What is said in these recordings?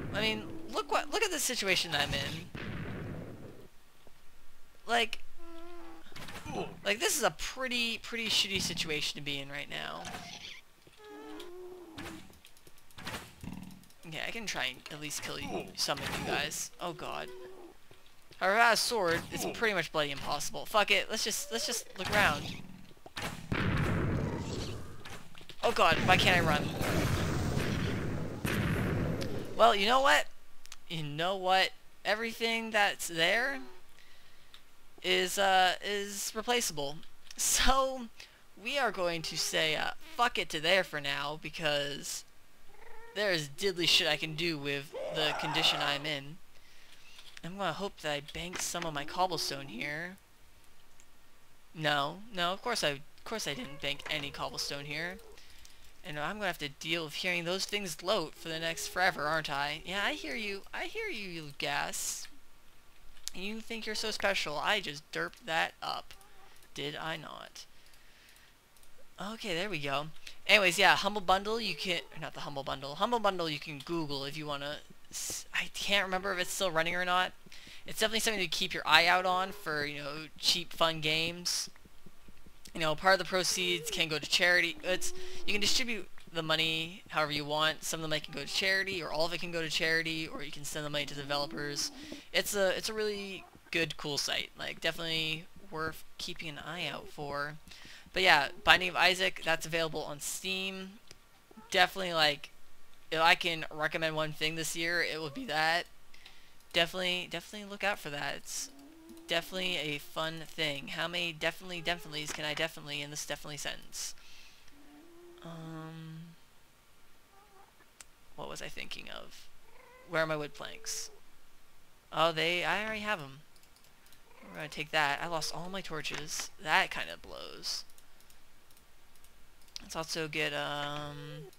I mean, look at the situation I'm in. Like this is a pretty shitty situation to be in right now. Okay, I can try and at least kill you, some of you guys. Oh god. However, without a sword, it's pretty much bloody impossible. Fuck it, let's just look around. Oh god, why can't I run? Well, you know what? You know what? Everything that's there is replaceable. So we are going to say fuck it to there for now, because there is diddly shit I can do with the condition I'm in. I'm gonna hope that I bank some of my cobblestone here. No, of course I didn't bank any cobblestone here. And I'm gonna have to deal with hearing those things gloat for the next forever, aren't I? Yeah, I hear you, you gas. You think you're so special. I just derped that up. Did I not? Okay, there we go. Anyways, yeah, Humble Bundle, you can... Not the Humble Bundle. Humble Bundle you can Google if you want to... I can't remember if it's still running or not. It's definitely something to keep your eye out on for, you know, cheap, fun games. You know, part of the proceeds can go to charity. You can distribute the money however you want. Some of the money can go to charity, or all of it can go to charity, or you can send the money to the developers. It's a really good, cool site. Like, definitely worth keeping an eye out for. But yeah, Binding of Isaac, that's available on Steam. Definitely, like, if I can recommend one thing this year, it would be that. Definitely look out for that. It's definitely a fun thing. How many definitely's can I definitely in this definitely sentence? What was I thinking of? Where are my wood planks? Oh, I already have them. We're gonna take that. I lost all my torches. That kind of blows. Let's also get, oh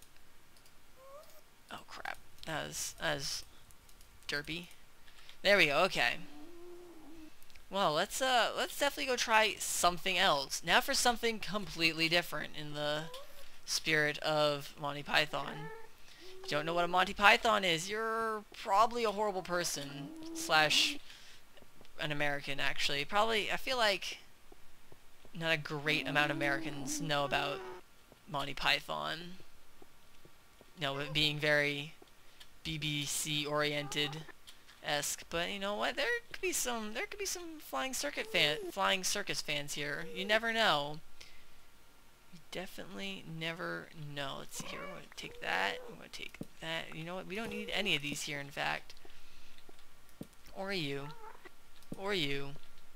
crap. That was derpy. There we go, okay. Well, let's definitely go try something else. Now for something completely different in the spirit of Monty Python. If you don't know what a Monty Python is, you're probably a horrible person. Slash an American, actually. Probably, I feel like not a great amount of Americans know about Monty Python. You know, it being very BBC oriented esque, but you know what? There could be some flying circus fans here. You never know. You definitely never know. Let's see here. We're gonna take that. We're gonna take that. You know what? We don't need any of these here, in fact. Or you. Or you.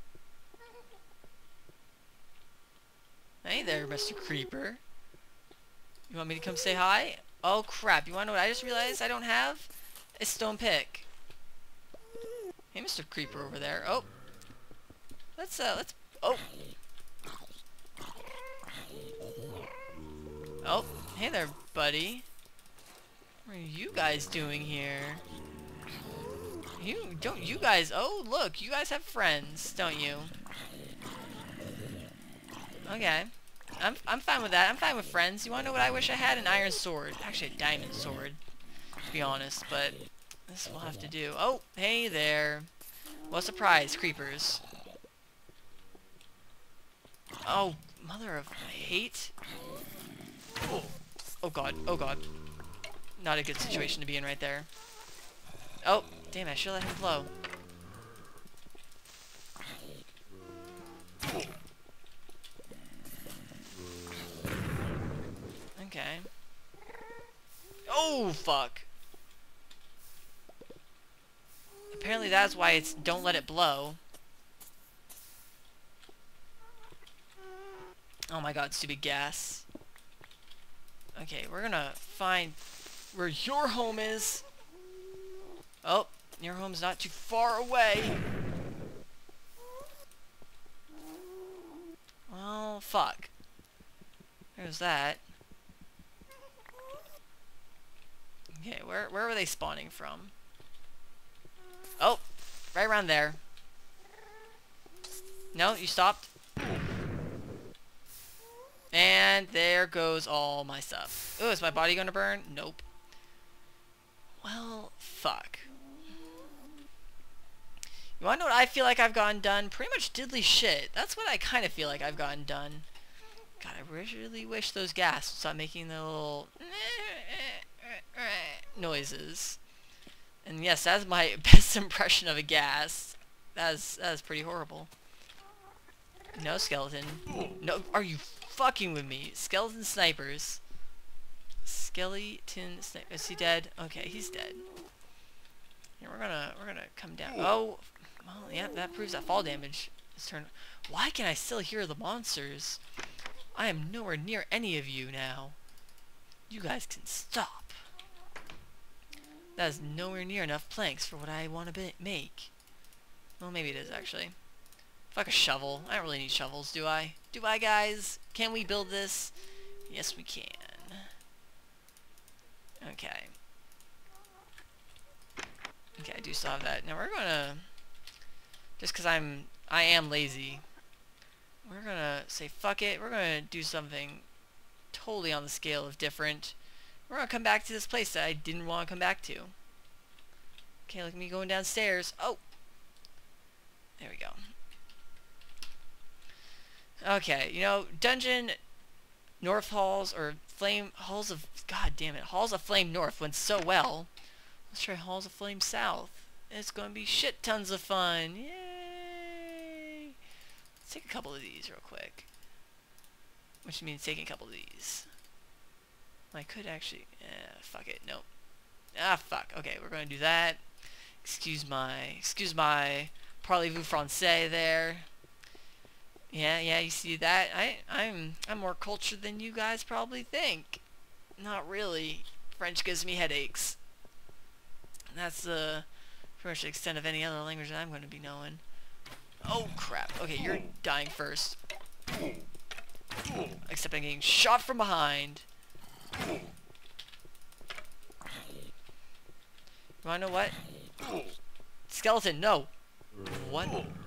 Hey there, Mr. Creeper. You want me to come say hi? Oh crap! You wanna know what I just realized I don't have? A stone pick. Hey, Mr. Creeper over there. Oh. Let's, oh. Oh, hey there, buddy. What are you guys doing here? You guys, oh, look, you guys have friends, don't you? Okay. I'm fine with that. I'm fine with friends. You wanna know what I wish I had? An iron sword. Actually, a diamond sword, to be honest, but this will have to do. Oh, hey there. What a surprise, creepers. Oh, mother of hate. Oh god, oh god. Not a good situation to be in right there. Oh, damn it, I should let him blow. Okay. Oh, fuck. Apparently that's why it's don't let it blow. Oh my god, stupid gas. Okay, we're gonna find where your home is. Oh, your home's not too far away. Well, fuck. There's that. Okay, where were they spawning from? Oh, right around there. No, you stopped. And there goes all my stuff. Oh, is my body gonna burn? Nope. Well, fuck. You wanna know what I feel like I've gotten done? Pretty much diddly shit. That's what I kind of feel like I've gotten done. God, I really wish those gas would stop making the little noises. And yes, that's my best impression of a gas. That is pretty horrible. No skeleton. No, are you fucking with me? Skeleton snipers. Skeleton sniper. Is he dead? Okay, he's dead. Yeah, we're gonna come down. Oh, well, yeah, that proves that fall damage is turned. Why can I still hear the monsters? I am nowhere near any of you now. You guys can stop. That is nowhere near enough planks for what I want to make. Well, maybe it is actually. Fuck a shovel. I don't really need shovels, do I? Do I, guys? Can we build this? Yes, we can. Okay. Okay, I do still have that. Now we're gonna, just because I am lazy, we're gonna say fuck it. We're gonna do something totally on the scale of different. We're gonna come back to this place that I didn't want to come back to. Okay, look at me going downstairs. Oh! There we go. Okay, you know, Dungeon North Halls, or Flame Halls of, god damn it, Halls of Flame North went so well. Let's try Halls of Flame South. It's gonna be shit tons of fun. Yay! Let's take a couple of these real quick. Which means taking a couple of these. I could actually, fuck it, nope. Ah, fuck. Okay, we're gonna do that. Excuse my parlez-vous français there. Yeah, you see that? I'm more cultured than you guys probably think. Not really. French gives me headaches. And that's pretty much the extent of any other language that I'm going to be knowing. Oh crap. Okay, you're dying first. Except I'm getting shot from behind. You wanna know what? Skeleton, no! What?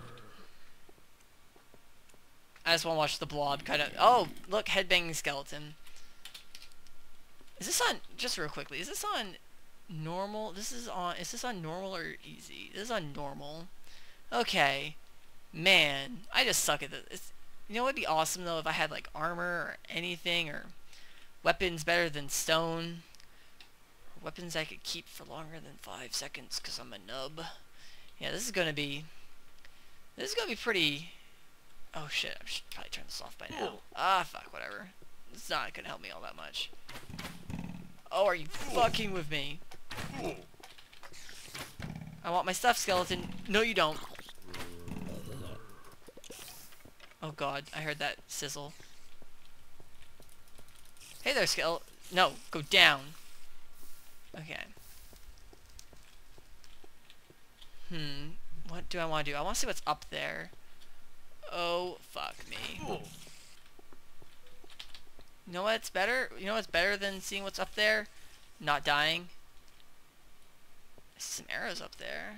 I just want to watch the blob kind of... Oh, look, headbanging skeleton. Is this on... Just real quickly, is this on normal? Is this on normal or easy? This is on normal. Okay. Man, I just suck at this. You know what would be awesome, though, if I had, like, armor or anything, or weapons better than stone. Weapons I could keep for longer than 5 seconds, because I'm a nub. Yeah, this is gonna be pretty... Oh shit, I should probably turn this off by now. Ah, fuck, whatever. It's not gonna help me all that much. Oh, are you fucking with me? I want my stuff, skeleton. No, you don't. Oh god, I heard that sizzle. Hey there, skeleton. No, go down. Okay. What do I want to do? I want to see what's up there. Oh, fuck me. You know what's better? You know what's better than seeing what's up there? Not dying. I see some arrows up there.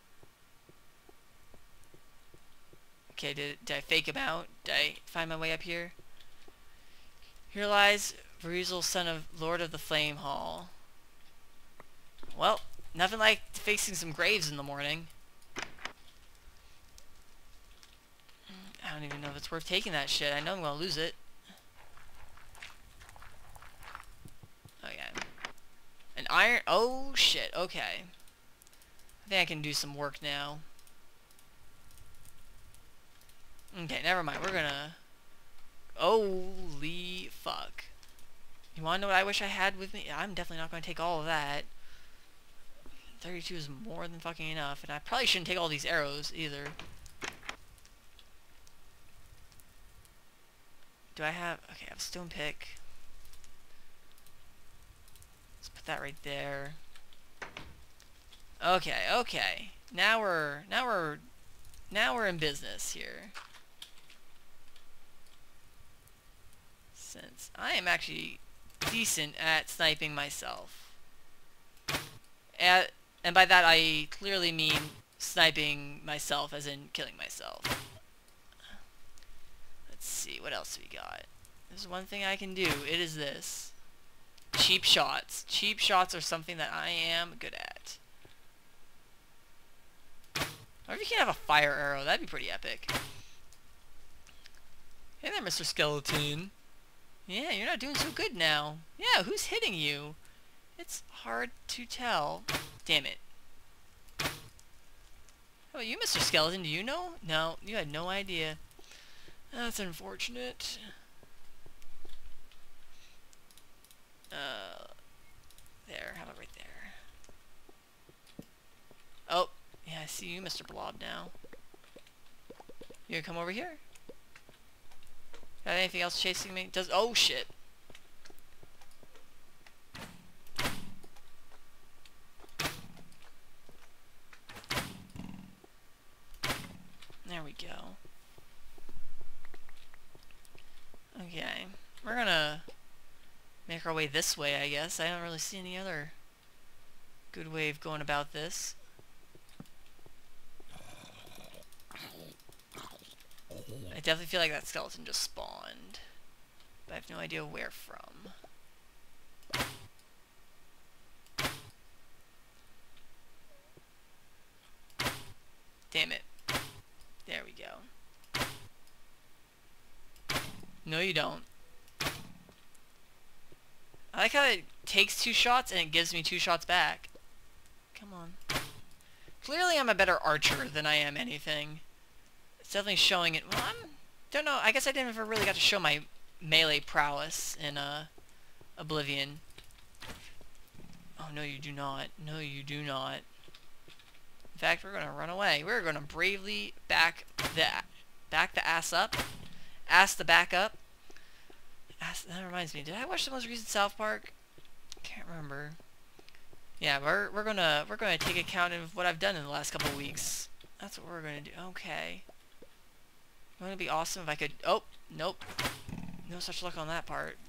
Okay, did I fake him out? Did I find my way up here? Here lies Veruzel, son of Lord of the Flame Hall. Well, nothing like facing some graves in the morning. I don't even know if it's worth taking that shit. I know I'm gonna lose it. Okay. An iron... Oh, shit. Okay. I think I can do some work now. Okay, never mind. We're gonna... Holy fuck. You wanna know what I wish I had with me? I'm definitely not gonna take all of that. 32 is more than fucking enough. And I probably shouldn't take all these arrows, either. Do I have... Okay, I have a stone pick. Let's put that right there. Okay, okay. Now we're in business here. Since I am actually decent at sniping myself. And by that I clearly mean sniping myself as in killing myself. Let's see, what else we got? There's one thing I can do. It is this. Cheap shots. Cheap shots are something that I am good at. Or if you can have a fire arrow, that'd be pretty epic. Hey there, Mr. Skeleton. Yeah, you're not doing so good now. Yeah, who's hitting you? It's hard to tell. Damn it. How about you, Mr. Skeleton? Do you know? No, you had no idea. That's unfortunate. There. How about right there? Oh, yeah, I see you, Mr. Blob, now. You gonna come over here? Got anything else chasing me? Oh, shit. There we go. Okay. We're gonna make our way this way, I guess. I don't really see any other good way of going about this. I definitely feel like that skeleton just spawned, but I have no idea where from. Damn it. There we go. No, you don't. I like how it takes 2 shots and it gives me 2 shots back. Come on. Clearly I'm a better archer than I am anything. It's definitely showing it. Well, don't know. I guess I didn't ever really got to show my melee prowess in Oblivion. Oh, no, you do not. No, you do not. In fact, we're gonna run away. We're gonna bravely back the ass up. Ass the back up. That reminds me. Did I watch the most recent South Park? Can't remember. Yeah, we're gonna take account of what I've done in the last couple of weeks. That's what we're gonna do. Okay. Wouldn't it be awesome if I could... Oh, nope. No such luck on that part.